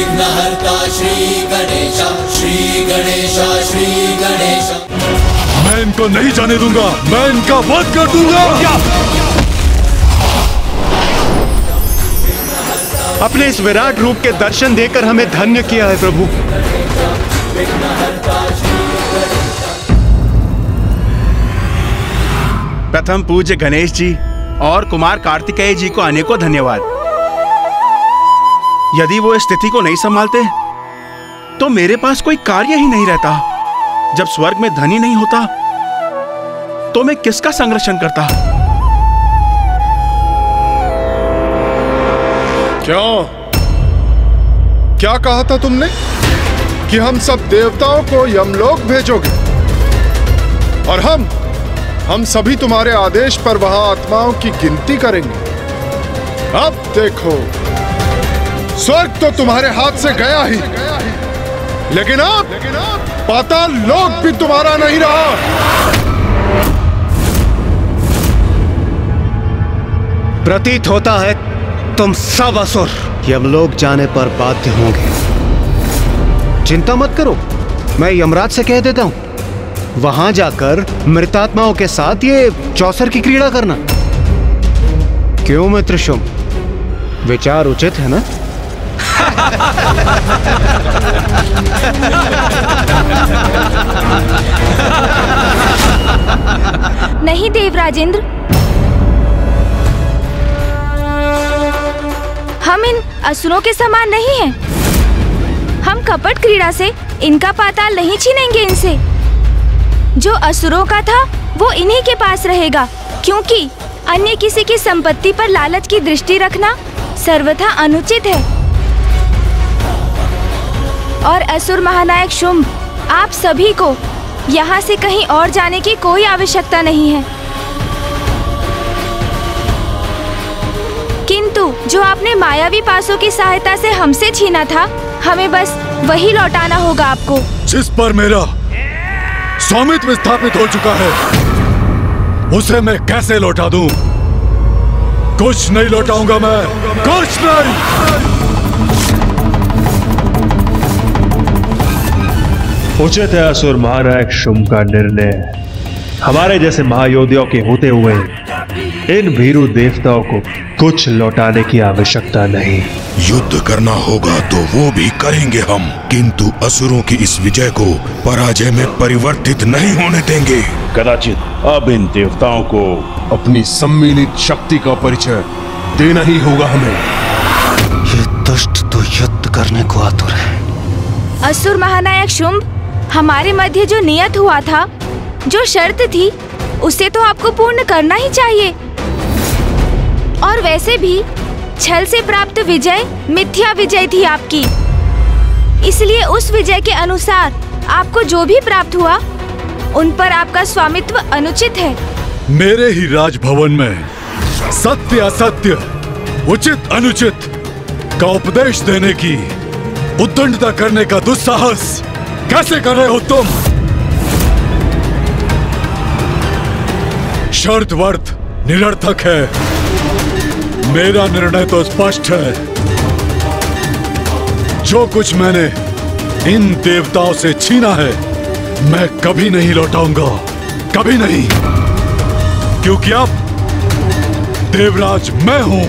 विघ्नहर्ता श्री गणेश, श्री गणेश, श्री गणेश। मैं इनको नहीं जाने दूंगा, मैं इनका वध कर दूंगा। अपने इस विराट रूप के दर्शन देकर हमें धन्य किया है प्रभु। प्रथम पूज्य गणेश जी और कुमार कार्तिकेय जी को अनेकों धन्यवाद। यदि वो इस स्थिति को नहीं संभालते तो मेरे पास कोई कार्य ही नहीं रहता। जब स्वर्ग में धन ही नहीं होता तो मैं किसका संरक्षण करता? क्या कहा था तुमने कि हम सब देवताओं को यमलोक भेजोगे और हम सभी तुम्हारे आदेश पर वहां आत्माओं की गिनती करेंगे। अब देखो, स्वर्ग तो तुम्हारे हाथ से गया ही, लेकिन अब पाताल लोक भी तुम्हारा नहीं रहा। प्रतीत होता है तुम सब असुर यमलोक जाने पर बाध्य होंगे। चिंता मत करो, मैं यमराज से कह देता हूं, वहां जाकर मृतात्माओं के साथ ये चौसर की क्रीड़ा करना। क्यों मित्र शुंभ, विचार उचित है ना? नहीं देवराजेंद्र, हम इन असुरों के समान नहीं हैं। हम कपट क्रीड़ा से इनका पाताल नहीं छीनेंगे इनसे। जो असुरों का था वो इन्हीं के पास रहेगा, क्योंकि अन्य किसी की संपत्ति पर लालच की दृष्टि रखना सर्वथा अनुचित है। और असुर महानायक शुंभ, आप सभी को यहाँ से कहीं और जाने की कोई आवश्यकता नहीं है। किंतु जो आपने मायावी पासों की सहायता से हमसे छीना था, हमें बस वही लौटाना होगा आपको। जिस पर मेरा स्वामित्व स्थापित हो चुका है, उसे मैं कैसे लौटा दूं? कुछ नहीं लौटाऊंगा मैं, कुछ नहीं। उचित है असुर महानायक शुंभ का निर्णय। हमारे जैसे महायोद्धाओं के होते हुए इन भीरू देवताओं को कुछ लौटाने की आवश्यकता नहीं। युद्ध करना होगा तो वो भी करेंगे हम, किंतु असुरों की इस विजय को पराजय में परिवर्तित नहीं होने देंगे। कदाचित अब इन देवताओं को अपनी सम्मिलित शक्ति का परिचय देना ही होगा हमें। ये दुष्ट तो युद्ध करने को आतुर है। असुर महानायक शुंभ, हमारे मध्य जो नियत हुआ था, जो शर्त थी, उसे तो आपको पूर्ण करना ही चाहिए। और वैसे भी छल से प्राप्त विजय मिथ्या विजय थी आपकी, इसलिए उस विजय के अनुसार आपको जो भी प्राप्त हुआ उन पर आपका स्वामित्व अनुचित है। मेरे ही राजभवन में सत्य असत्य, उचित अनुचित का उपदेश देने की उद्दंडता करने का दुस्साहस कैसे कर रहे हो तुम? शर्त वर्त निरर्थक है। मेरा निर्णय तो स्पष्ट है। जो कुछ मैंने इन देवताओं से छीना है, मैं कभी नहीं लौटाऊंगा, कभी नहीं, क्योंकि अब देवराज मैं हूं।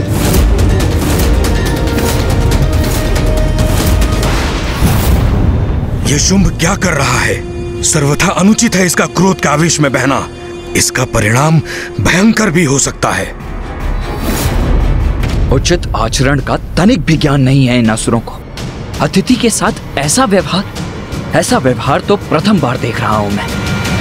ये शुंभ क्या कर रहा है? सर्वथा अनुचित है इसका क्रोध के आवेश में बहना। इसका परिणाम भयंकर भी हो सकता है। उचित आचरण का तनिक भी ज्ञान नहीं है इन असुरों को। अतिथि के साथ ऐसा व्यवहार तो प्रथम बार देख रहा हूं मैं।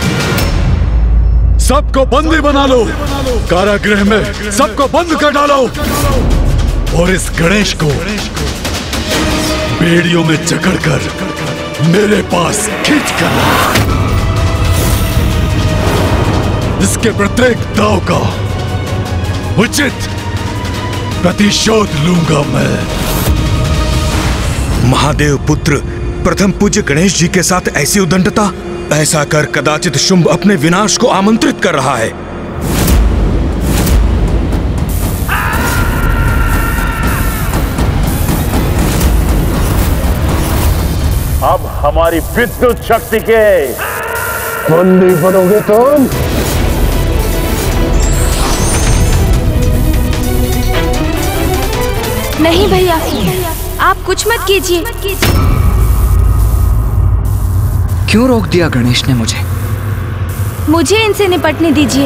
सबको बंदी बना लो, कारागृह में सबको बंद कर डालो और इस गणेश को बेड़ियों में जकड़कर मेरे पास खींच कर इसके प्रत्येक दांव का उचित प्रतिशोध लूंगा मैं। महादेव पुत्र प्रथम पूज्य गणेश जी के साथ ऐसी उद्दंडता, ऐसा कर कदाचित शुंभ अपने विनाश को आमंत्रित कर रहा है। हमारी विद्युत शक्ति के बंदी बनोगे तुम। नहीं भैया, आप कुछ मत कीजिए। क्यों रोक दिया गणेश ने मुझे? मुझे इनसे निपटने दीजिए।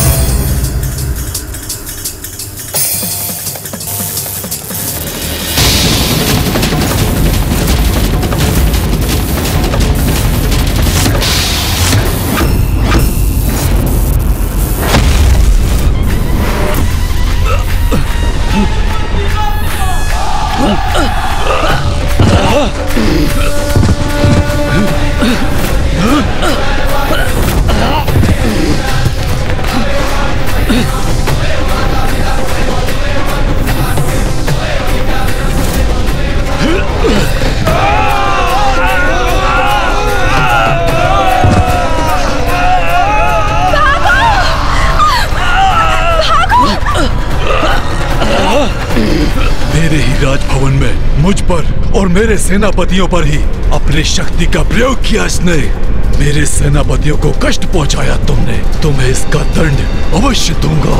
मेरे ही राजभवन में मुझ पर और मेरे सेनापतियों पर ही अपनी शक्ति का प्रयोग किया इसने। मेरे सेनापतियों को कष्ट पहुंचाया तुमने, तुम्हें इसका दंड अवश्य दूंगा।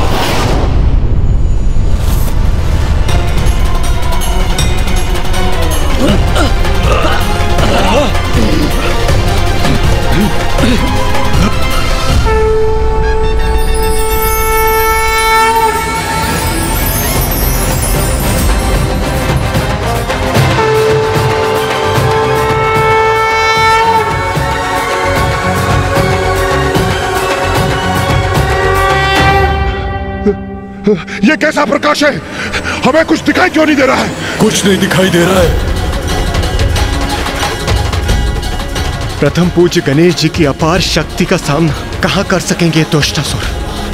ये कैसा प्रकाश है? हमें कुछ दिखाई क्यों नहीं दे रहा है? कुछ नहीं दिखाई दे रहा है। प्रथम पूज्य गणेश जी की अपार शक्ति का सामना कहां कर सकेंगे दुष्टासुर?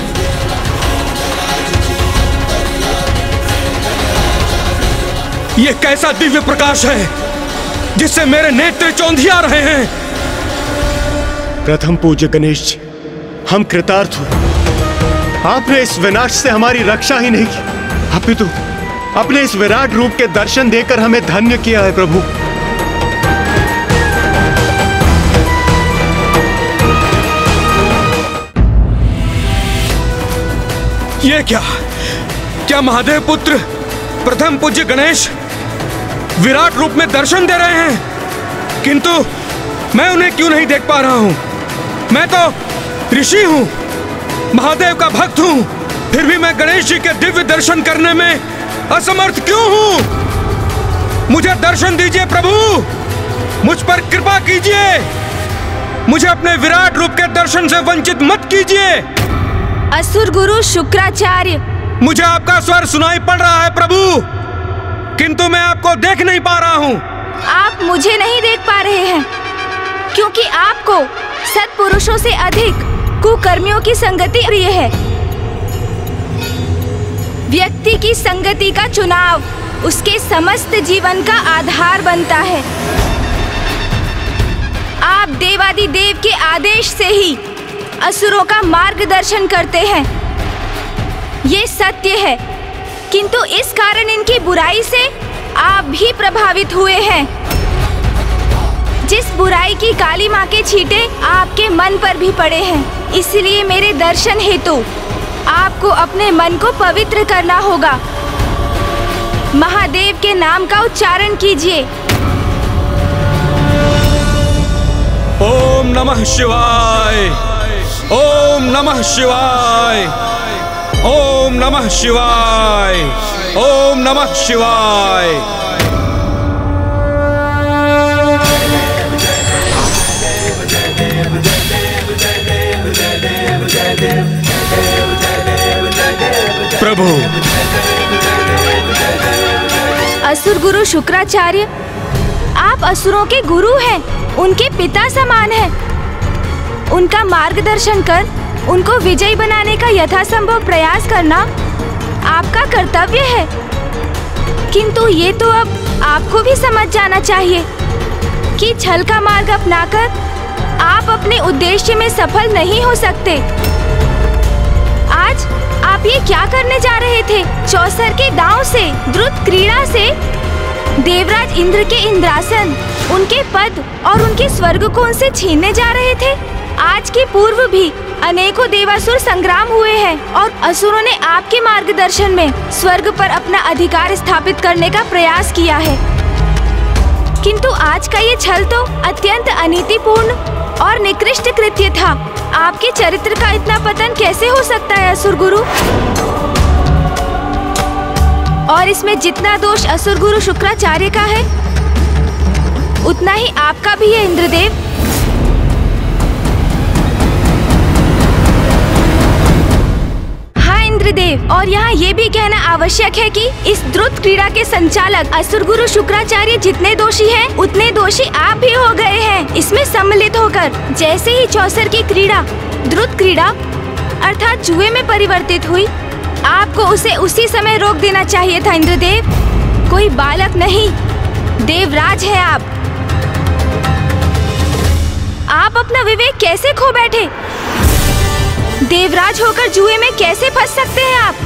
ये कैसा दिव्य प्रकाश है जिससे मेरे नेत्र चौंधिया रहे हैं? प्रथम पूज्य गणेश जी, हम कृतार्थ हुए। आपने इस विनाश से हमारी रक्षा ही नहीं की, अपितु अपने इस विराट रूप के दर्शन देकर हमें धन्य किया है प्रभु। ये क्या महादेव पुत्र प्रथम पूज्य गणेश विराट रूप में दर्शन दे रहे हैं, किंतु मैं उन्हें क्यों नहीं देख पा रहा हूं? मैं तो ऋषि हूं, महादेव का भक्त हूं, फिर भी मैं गणेश जी के दिव्य दर्शन करने में असमर्थ क्यों हूं? मुझे दर्शन दीजिए प्रभु, मुझ पर कृपा कीजिए, मुझे अपने विराट रूप के दर्शन से वंचित मत कीजिए। असुर गुरु शुक्राचार्य, मुझे आपका स्वर सुनाई पड़ रहा है प्रभु, किंतु मैं आपको देख नहीं पा रहा हूं। आप मुझे नहीं देख पा रहे हैं क्योंकि आपको सत्पुरुषों से अधिक कुकर्मियों की संगति प्रिय है। व्यक्ति की संगति का चुनाव उसके समस्त जीवन का आधार बनता है। आप देवादिदेव के आदेश से ही असुरों का मार्गदर्शन करते हैं, ये सत्य है, किंतु इस कारण इनकी बुराई से आप भी प्रभावित हुए हैं। जिस बुराई की काली माँ के छींटे आपके मन पर भी पड़े हैं, इसलिए मेरे दर्शन हेतु आपको अपने मन को पवित्र करना होगा। महादेव के नाम का उच्चारण कीजिए। ओम नमः शिवाय, ओम नमः शिवाय, ओम नमः शिवाय, ओम नमः शिवाय। प्रभु, असुर गुरु शुक्राचार्य, आप असुरों के गुरु हैं, उनके पिता समान हैं। उनका मार्गदर्शन कर उनको विजयी बनाने का यथासंभव प्रयास करना आपका कर्तव्य है, किंतु ये तो अब आपको भी समझ जाना चाहिए कि छल का मार्ग अपनाकर आप अपने उद्देश्य में सफल नहीं हो सकते। आज आप ये क्या करने जा रहे थे? चौसर के दांव से, द्रुत क्रीड़ा से देवराज इंद्र के इंद्रासन, उनके पद और उनके स्वर्ग को उनसे छीनने जा रहे थे। आज के पूर्व भी अनेकों देवासुर संग्राम हुए हैं और असुरों ने आपके मार्गदर्शन में स्वर्ग पर अपना अधिकार स्थापित करने का प्रयास किया है। किंतु आज का ये छल तो अत्यंत अनीतिपूर्ण और निकृष्ट कृत्य था। आपके चरित्र का इतना पतन कैसे हो सकता है असुर गुरु? और इसमें जितना दोष असुर गुरु शुक्राचार्य का है, उतना ही आपका भी है इंद्रदेव। हाँ इंद्रदेव, और यहाँ ये भी कहना आवश्यक है कि इस द्रुत क्रीड़ा के संचालक असुर गुरु शुक्राचार्य जितने दोषी हैं, उतने दोषी आप भी हो गए हैं इसमें सम्मिलित होकर। जैसे ही चौसर की क्रीड़ा द्रुत क्रीड़ा अर्थात जुए में परिवर्तित हुई, आपको उसे उसी समय रोक देना चाहिए था इंद्रदेव। कोई बालक नहीं, देवराज है आप। आप अपना विवेक कैसे खो बैठे? देवराज होकर जुए में कैसे फंस सकते हैं आप?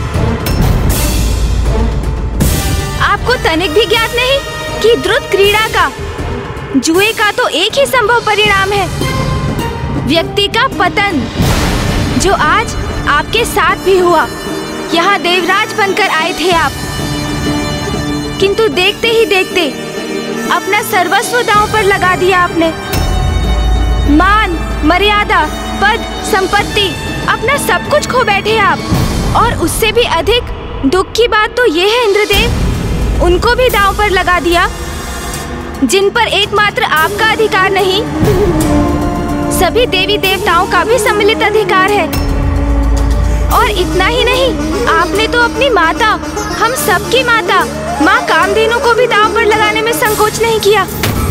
आपको तनिक भी ज्ञात नहीं कि द्रुत क्रीड़ा का, जुए का तो एक ही संभव परिणाम है, व्यक्ति का पतन, जो आज आपके साथ भी हुआ। यहाँ देवराज बनकर आए थे आप, किंतु देखते ही देखते अपना सर्वस्व दांव पर लगा दिया आपने। मान, मर्यादा, पद, संपत्ति, अपना सब कुछ खो बैठे आप। और उससे भी अधिक दुख की बात तो ये है इंद्रदेव, उनको भी दांव पर लगा दिया जिन पर एकमात्र आपका अधिकार नहीं, सभी देवी देवताओं का भी सम्मिलित अधिकार है। और इतना ही नहीं, आपने तो अपनी माता, हम सबकी माता माँ कामधेनु को भी दांव पर लगाने में संकोच नहीं किया।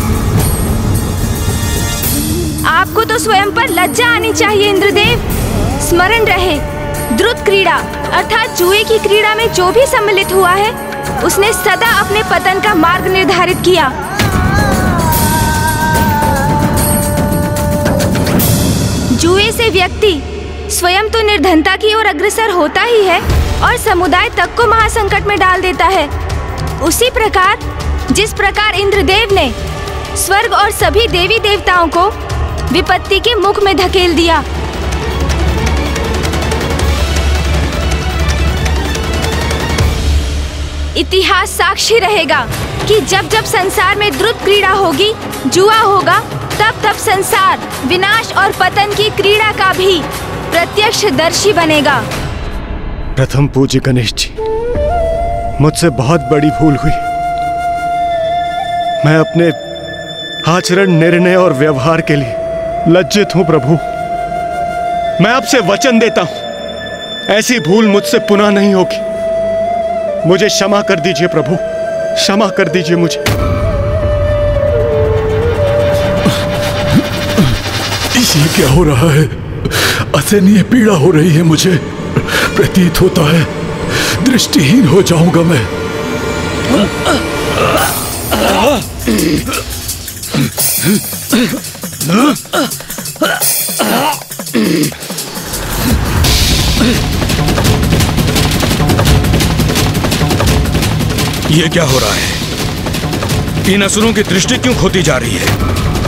आपको तो स्वयं पर लज्जा आनी चाहिए इंद्रदेव। स्मरण रहे, द्रुत क्रीड़ा अर्थात जुए की क्रीड़ा में जो भी सम्मिलित हुआ है, उसने सदा अपने पतन का मार्ग निर्धारित किया। जुए से व्यक्ति स्वयं तो निर्धनता की ओर अग्रसर होता ही है और समुदाय तक को महासंकट में डाल देता है। उसी प्रकार जिस प्रकार इंद्रदेव ने स्वर्ग और सभी देवी देवताओं को विपत्ति के मुख में धकेल दिया। इतिहास साक्षी रहेगा कि जब जब संसार में द्रुत क्रीड़ा होगी, जुआ होगा, तब तब संसार विनाश और पतन की क्रीड़ा का भी प्रत्यक्षदर्शी बनेगा। प्रथम पूज्य गणेश जी, मुझसे बहुत बड़ी भूल हुई। मैं अपने आचरण, निर्णय और व्यवहार के लिए लज्जित हूं प्रभु। मैं आपसे वचन देता हूं, ऐसी भूल मुझसे पुनः नहीं होगी। मुझे क्षमा कर दीजिए प्रभु, क्षमा कर दीजिए मुझे। ये क्या हो रहा है? असहनीय पीड़ा हो रही है मुझे। प्रतीत होता है दृष्टिहीन हो जाऊंगा मैं। ये क्या हो रहा है? इन असुरों की दृष्टि क्यों खोती जा रही है?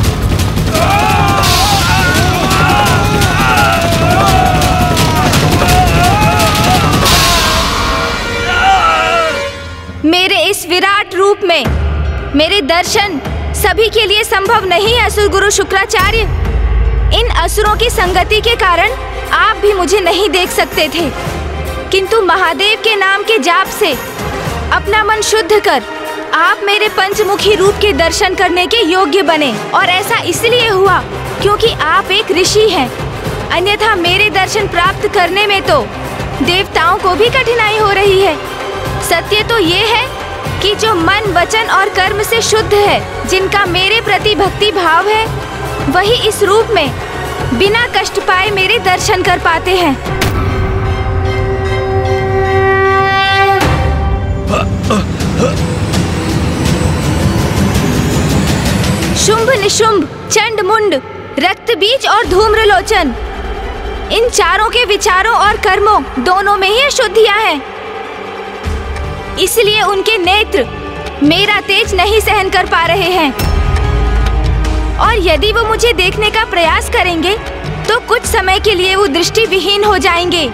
मेरे इस विराट रूप में मेरे दर्शन सभी के लिए संभव नहीं है असुर गुरु शुक्राचार्य। इन असुरों की संगति के कारण आप भी मुझे नहीं देख सकते थे, किंतु महादेव के नाम के जाप से अपना मन शुद्ध कर आप मेरे पंचमुखी रूप के दर्शन करने के योग्य बने। और ऐसा इसलिए हुआ क्योंकि आप एक ऋषि हैं, अन्यथा मेरे दर्शन प्राप्त करने में तो देवताओं को भी कठिनाई हो रही है। सत्य तो ये है कि जो मन, वचन और कर्म से शुद्ध है, जिनका मेरे प्रति भक्ति भाव है, वही इस रूप में बिना कष्ट पाए मेरे दर्शन कर पाते हैं। शुंभ निशुंभ, चंड मुंड, रक्त बीज और धूम्रलोचन, इन चारों के विचारों और कर्मों दोनों में ही अशुद्धियां हैं। इसलिए उनके नेत्र मेरा तेज नहीं सहन कर पा रहे हैं। और यदि वो मुझे देखने का प्रयास करेंगे तो कुछ समय के लिए वो दृष्टिविहीन हो जाएंगे।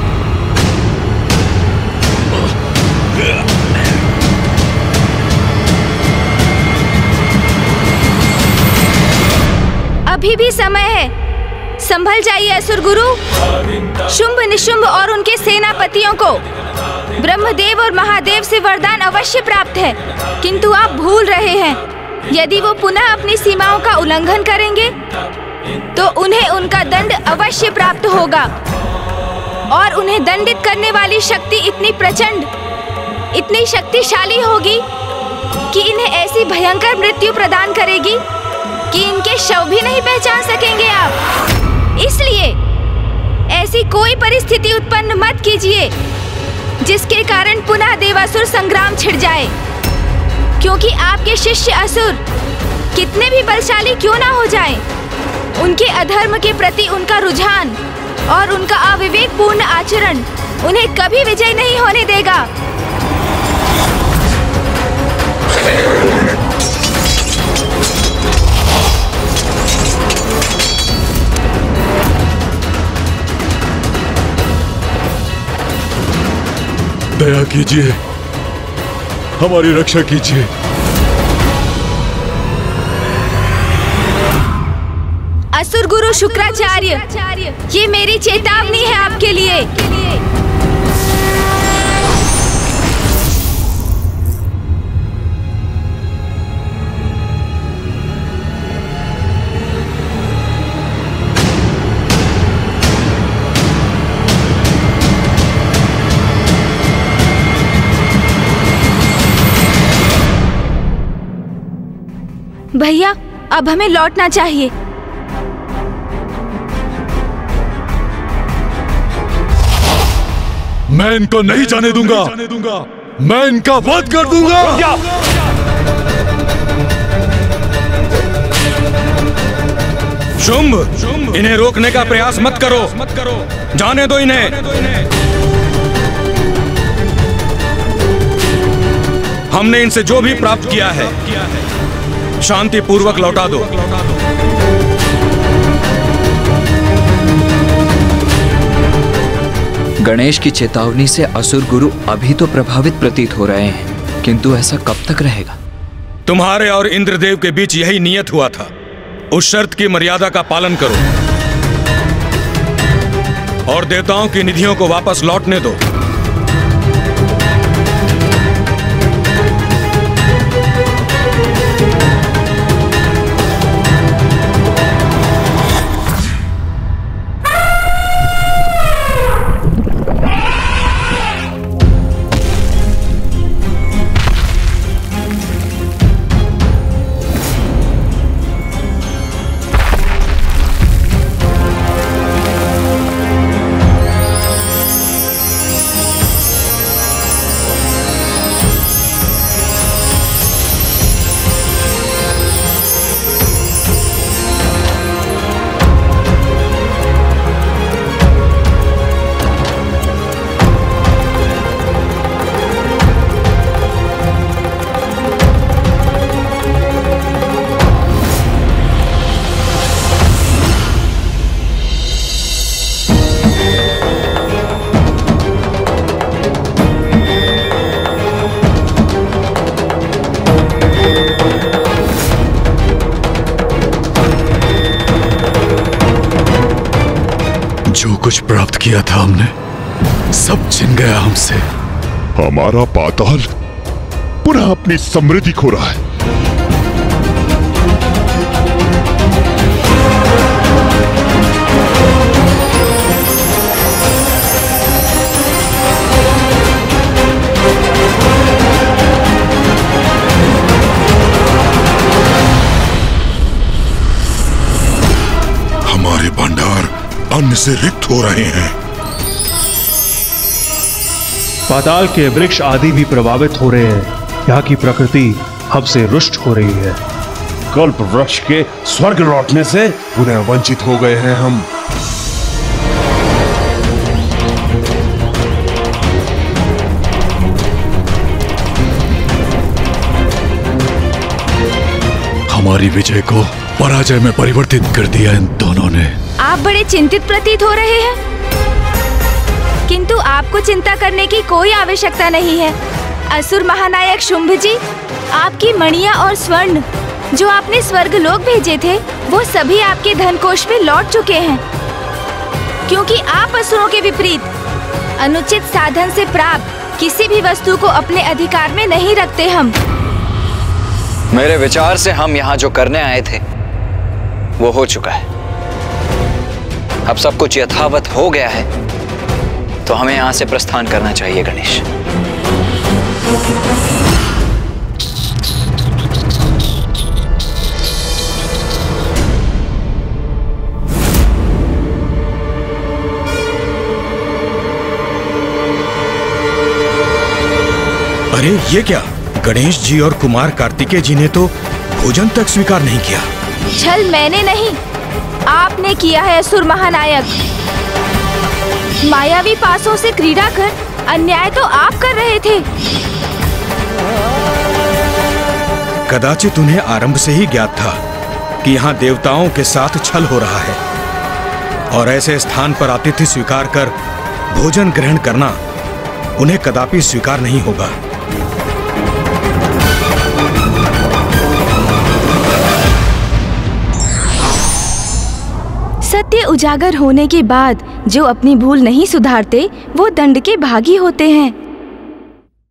अभी भी समय है, संभल जाइए असुर गुरु। शुंभ निशुंभ और उनके सेनापतियों को ब्रह्मदेव और महादेव से वरदान अवश्य प्राप्त है, किंतु आप भूल रहे हैं। यदि वो पुनः अपनी सीमाओं का उल्लंघन करेंगे तो उन्हें उनका दंड अवश्य प्राप्त होगा। और उन्हें दंडित करने वाली शक्ति इतनी प्रचंड, इतनी शक्तिशाली होगी कि इन्हें ऐसी भयंकर मृत्यु प्रदान करेगी कि इनके शव भी नहीं पहचान सकेंगे आप। इसलिए ऐसी कोई परिस्थिति उत्पन्न मत कीजिए जिसके कारण पुनः देवासुर संग्राम छिड़ जाए, क्योंकि आपके शिष्य असुर कितने भी बलशाली क्यों ना हो जाएं, उनके अधर्म के प्रति उनका रुझान और उनका अविवेकपूर्ण आचरण उन्हें कभी विजय नहीं होने देगा। दया कीजिए, हमारी रक्षा कीजिए। असुर गुरु शुक्राचार्य, ये मेरी चेतावनी है आपके लिए। भैया, अब हमें लौटना चाहिए। मैं इनको नहीं जाने दूंगा, मैं इनका वध कर दूंगा। शुंभ, इन्हें रोकने का प्रयास मत करो, जाने दो इन्हें। हमने इनसे जो भी प्राप्त किया है शांति पूर्वक लौटा दो। गणेश की चेतावनी से असुर गुरु अभी तो प्रभावित प्रतीत हो रहे हैं, किंतु ऐसा कब तक रहेगा? तुम्हारे और इंद्रदेव के बीच यही नियत हुआ था। उस शर्त की मर्यादा का पालन करो और देवताओं की निधियों को वापस लौटने दो। जो कुछ प्राप्त किया था हमने सब छिन गया हमसे। हमारा पाताल पुनः अपनी समृद्धि खो रहा है। हमारे भंडार अन्न से रिक्त हो रहे हैं। पाताल के वृक्ष आदि भी प्रभावित हो रहे हैं। यहाँ की प्रकृति हमसे रुष्ट हो रही है। कल्प वृक्ष के स्वर्ग लौटने से पुनः वंचित हो गए हैं हम। हमारी विजय को पराजय में परिवर्तित कर दिया इन दोनों ने। आप बड़े चिंतित प्रतीत हो रहे हैं, किंतु आपको चिंता करने की कोई आवश्यकता नहीं है। असुर महानायक शुंभ जी, आपकी मणियां और स्वर्ण जो आपने स्वर्ग लोक भेजे थे, वो सभी आपके धन कोष में लौट चुके हैं, क्योंकि आप असुरों के विपरीत अनुचित साधन से प्राप्त किसी भी वस्तु को अपने अधिकार में नहीं रखते। हम मेरे विचार से हम यहाँ जो करने आए थे वो हो चुका है। अब सब कुछ यथावत हो गया है, तो हमें यहाँ से प्रस्थान करना चाहिए गणेश। अरे ये क्या? गणेश जी और कुमार कार्तिकेय जी ने तो भोजन तक स्वीकार नहीं किया। छल मैंने नहीं, आपने किया है असुर महानायक। मायावी पासों से क्रीड़ा कर अन्याय तो आप कर रहे थे। कदाचित उन्हें आरंभ से ही ज्ञात था कि यहाँ देवताओं के साथ छल हो रहा है, और ऐसे स्थान पर आतिथ्य स्वीकार कर भोजन ग्रहण करना उन्हें कदापि स्वीकार नहीं होगा। सत्य उजागर होने के बाद जो अपनी भूल नहीं सुधारते, वो दंड के भागी होते हैं।